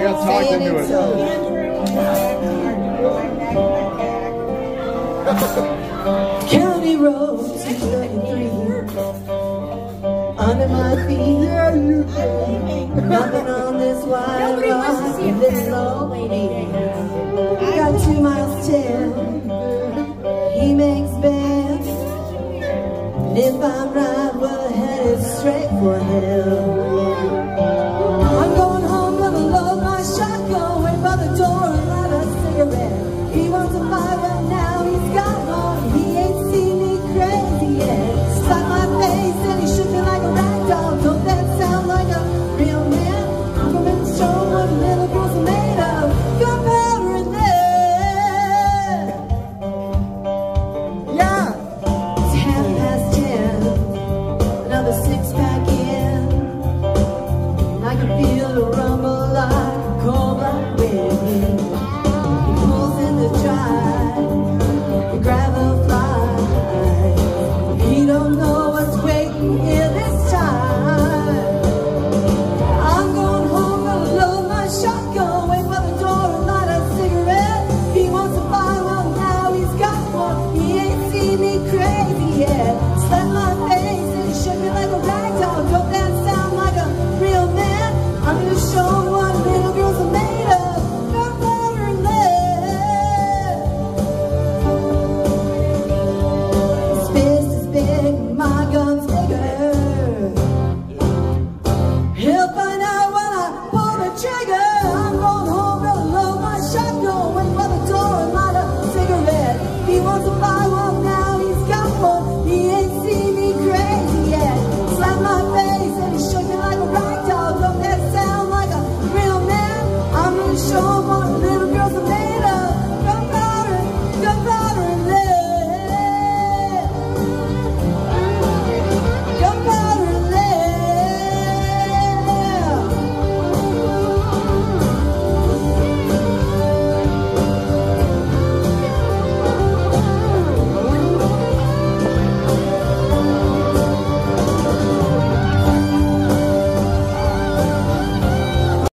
got talked into it. County Road 233 under my feet. Nothing on this wide rock, this lonely. Got 2 miles till he makes bed. And if I'm right, we're headed straight for him.